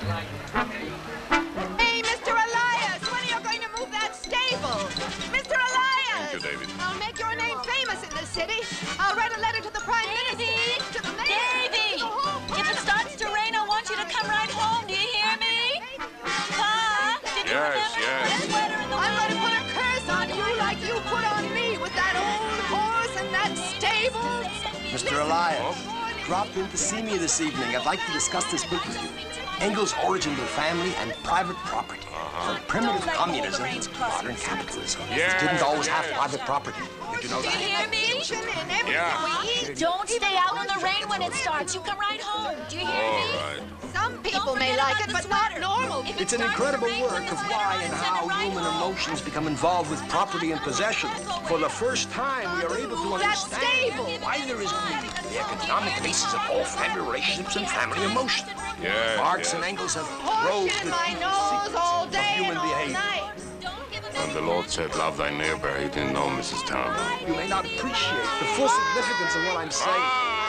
Hey, Mr. Elias, when are you going to move that stable? Mr. Elias! Thank you, David. I'll make your name famous in this city. I'll write a letter to the Prime Minister, to the mayor. Davy! If it starts to rain, I want you to come right home. Do you hear me? Pa, did you remember the sweater in the I'm going to put a curse on you like you put on me with that old horse and that stable. Mr. Elias, dropped in to see me this evening. I'd like to discuss this book with you. Engel's Origin of the Family and Private Property. From primitive communism to modern capitalism. Yes, Didn't always have private property. Did you know Do you that? hear me? Yeah. Don't stay out in the rain when it starts. You come right home. Do you hear All me? right. Some people may like it, but not normal. It's an incredible work of why and how human emotions become involved with property and possession. For the first time, we are able to understand why there is the economic basis of all family relationships and family emotion. Yes, Marx and Engels have probed the my nose all day of human and all behavior. night. When the Lord said, love thy neighbor, he didn't know Mrs. Town. You may not appreciate the full significance of what I'm saying.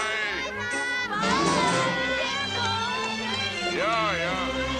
Yeah.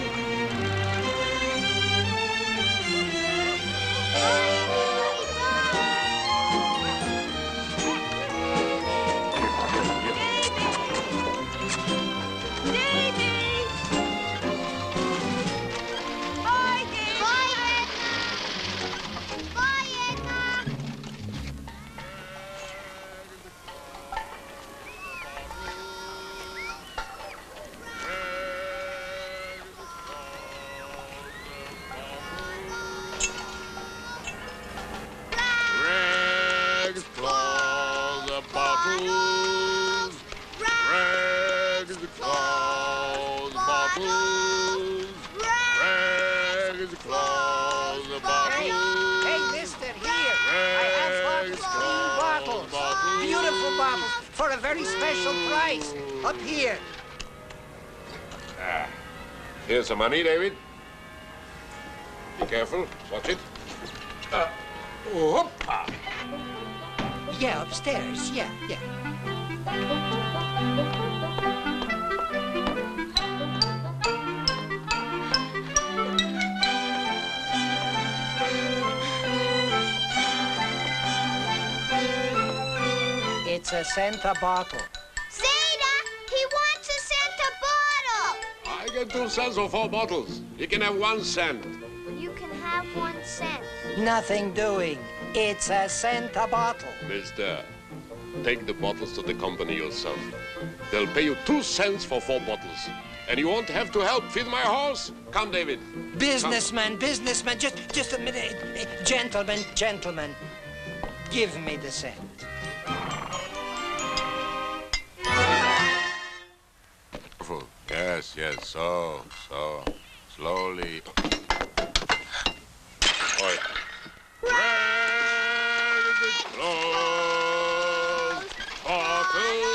For a very special price. Up here. Here's some money, David. Be careful. Watch it. Whoop-a. Yeah, upstairs. Yeah. It's a Santa bottle. Zeta, he wants a Santa bottle. I get 2 cents for 4 bottles. You can have 1 cent. You can have 1 cent. Nothing doing. It's a Santa bottle. Mister, take the bottles to the company yourself. They'll pay you 2 cents for 4 bottles. And you won't have to help feed my horse. Come, David. Businessman, just a minute. Gentlemen. Give me the cent. Yes, so. Slowly. Oi. Red clothes, bottle.